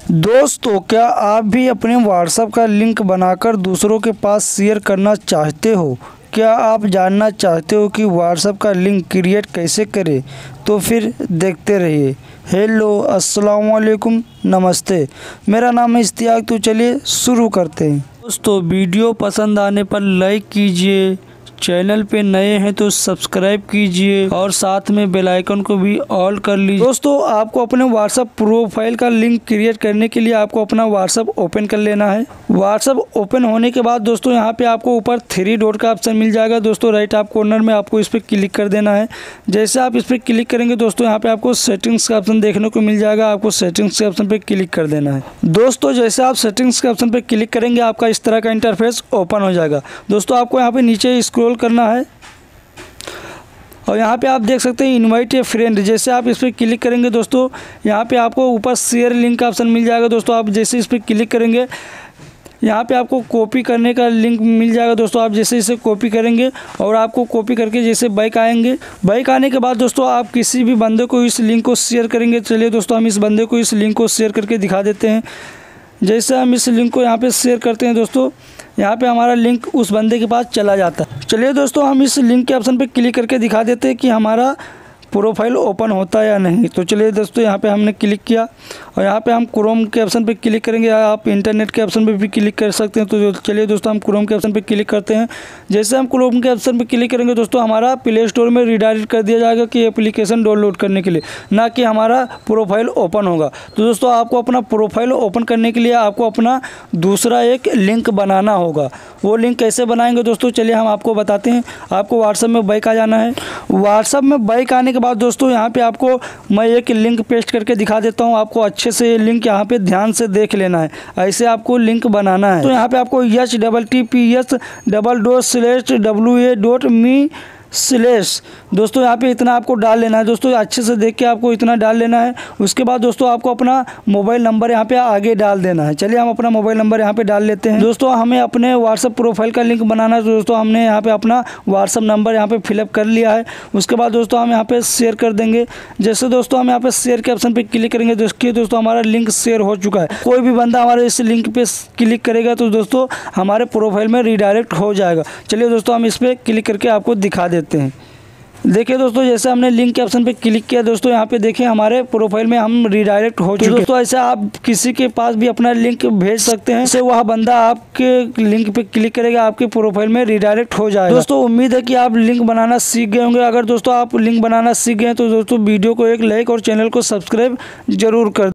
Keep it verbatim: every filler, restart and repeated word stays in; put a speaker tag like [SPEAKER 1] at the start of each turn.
[SPEAKER 1] दोस्तों, क्या आप भी अपने व्हाट्सएप का लिंक बनाकर दूसरों के पास शेयर करना चाहते हो? क्या आप जानना चाहते हो कि व्हाट्सएप का लिंक क्रिएट कैसे करें? तो फिर देखते रहिए। हेलो, अस्सलाम वालेकुम, नमस्ते। मेरा नाम है इश्तियाक। तो चलिए शुरू करते हैं। दोस्तों, वीडियो पसंद आने पर लाइक कीजिए, चैनल पे नए हैं तो सब्सक्राइब कीजिए और साथ में बेल आइकन को भी ऑल कर लीजिए। दोस्तों, आपको अपने व्हाट्सएप प्रोफाइल का लिंक क्रिएट करने के लिए आपको अपना व्हाट्सएप ओपन कर लेना है। व्हाट्सएप ओपन होने के बाद दोस्तों यहाँ पे आपको ऊपर थ्री डॉट का ऑप्शन मिल जाएगा। दोस्तों, राइट आप कॉर्नर में आपको इस पर क्लिक कर देना है। जैसे आप इस पर क्लिक करेंगे दोस्तों, यहाँ पे आपको सेटिंग्स का ऑप्शन देखने को मिल जाएगा। आपको सेटिंग्स के ऑप्शन पे क्लिक कर देना है। दोस्तों, जैसे आप सेटिंग्स के ऑप्शन पे क्लिक करेंगे, आपका इस तरह का इंटरफेस ओपन हो जाएगा। दोस्तों, आपको यहाँ पे नीचे स्क्रॉल करना है और यहाँ पे आप देख सकते हैं इनवाइट ए फ्रेंड। जैसे आप इस पर क्लिक करेंगे दोस्तों, यहाँ पे आपको ऊपर शेयर लिंक का ऑप्शन मिल जाएगा। दोस्तों, आप जैसे इस पर क्लिक करेंगे, यहाँ पे आपको कॉपी करने का लिंक मिल जाएगा। दोस्तों, आप जैसे इसे कॉपी करेंगे और आपको कॉपी करके जैसे बैक आएंगे, बैक आने के बाद दोस्तों आप किसी भी बंदे को इस लिंक को शेयर करेंगे। चलिए दोस्तों, हम इस बंदे को इस लिंक को शेयर करके दिखा देते हैं। जैसे हम इस लिंक को यहाँ पे शेयर करते हैं दोस्तों, यहाँ पे हमारा लिंक उस बंदे के पास चला जाता है। चलिए दोस्तों, हम इस लिंक के ऑप्शन पे क्लिक करके दिखा देते हैं कि हमारा प्रोफाइल ओपन होता है या नहीं। तो चलिए दोस्तों, यहाँ पे हमने क्लिक किया और यहाँ पे हम क्रोम के ऑप्शन पे क्लिक करेंगे या आप इंटरनेट के ऑप्शन पे भी क्लिक कर सकते हैं। तो चलिए दोस्तों, हम क्रोम के ऑप्शन पे क्लिक करते हैं। जैसे हम क्रोम के ऑप्शन पे क्लिक करेंगे दोस्तों, हमारा प्ले स्टोर में रिडायरेक्ट कर दिया जाएगा कि एप्लीकेशन डाउनलोड करने के लिए, ना कि हमारा प्रोफाइल ओपन होगा। तो दोस्तों, आपको अपना प्रोफाइल ओपन करने के लिए आपको अपना दूसरा एक लिंक बनाना होगा। वो लिंक कैसे बनाएंगे दोस्तों, चलिए हम आपको बताते हैं। आपको व्हाट्सएप में बैक आ जाना है। व्हाट्सएप में बैक आने के बाद दोस्तों, यहाँ पे आपको मैं एक लिंक पेस्ट करके दिखा देता हूँ। आपको अच्छे से ये लिंक यहाँ पे ध्यान से देख लेना है। ऐसे आपको लिंक बनाना है। तो यहाँ पे आपको H double T P S double dot slash W A dot me slash दोस्तों यहाँ पे इतना आपको डाल लेना है। दोस्तों, अच्छे से देख के आपको इतना डाल लेना है। उसके बाद दोस्तों, आपको अपना मोबाइल नंबर यहाँ पे आगे डाल देना है। चलिए हम अपना मोबाइल नंबर यहाँ पे डाल लेते हैं। दोस्तों, हमें अपने व्हाट्सएप प्रोफाइल का लिंक बनाना है। दोस्तों, हमने यहाँ पे अपना व्हाट्सएप नंबर यहाँ पे फिलअप कर लिया है। उसके बाद दोस्तों, हम यहाँ पे शेयर कर देंगे। जैसे दोस्तों हम यहाँ पे शेयर के ऑप्शन पे क्लिक करेंगे, देखिए दोस्तों हमारा लिंक शेयर हो चुका है। कोई भी बंदा हमारे इस लिंक पे क्लिक करेगा तो दोस्तों हमारे प्रोफाइल में रिडायरेक्ट हो जाएगा। चलिए दोस्तों, हम इस पर क्लिक करके आपको दिखा देते हैं। देखिए दोस्तों, जैसे हमने लिंक के ऑप्शन पे क्लिक किया दोस्तों, यहाँ पे देखिए हमारे प्रोफाइल में हम रिडायरेक्ट हो चुके हैं। दोस्तों, ऐसे आप किसी के पास भी अपना लिंक भेज सकते हैं। इससे वह बंदा आपके लिंक पे क्लिक करेगा, आपके प्रोफाइल में रिडायरेक्ट हो जाएगा। दोस्तों, उम्मीद है कि आप लिंक बनाना सीख गए होंगे। अगर दोस्तों आप लिंक बनाना सीख गए तो दोस्तों वीडियो को एक लाइक और चैनल को सब्सक्राइब जरूर कर